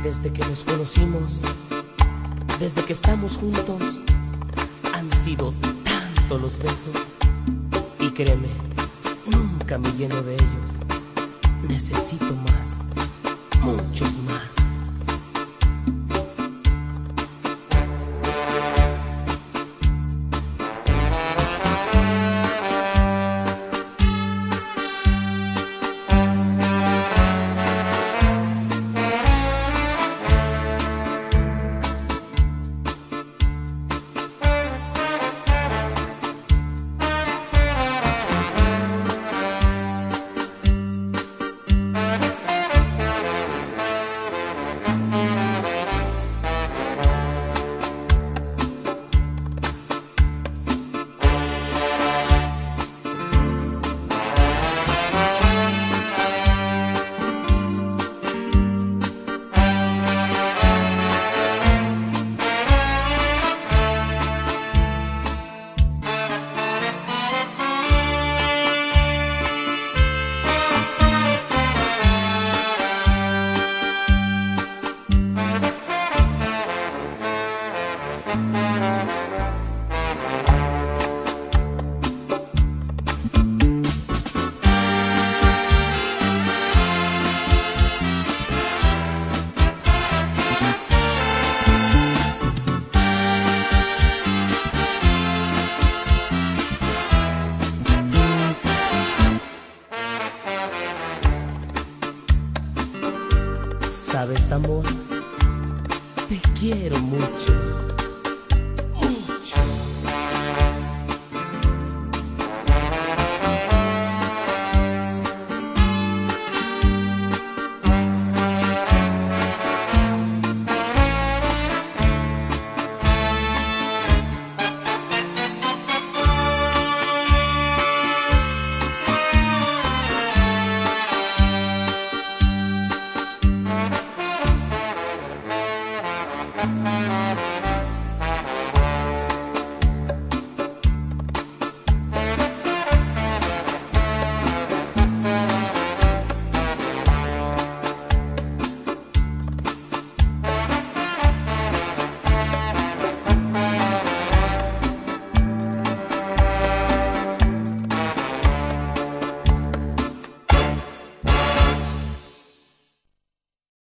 Desde que nos conocimos, desde que estamos juntos, han sido tantos los besos. Y créeme, nunca me lleno de ellos. Necesito más, muchos más. Sabes, amor, te quiero mucho, mucho.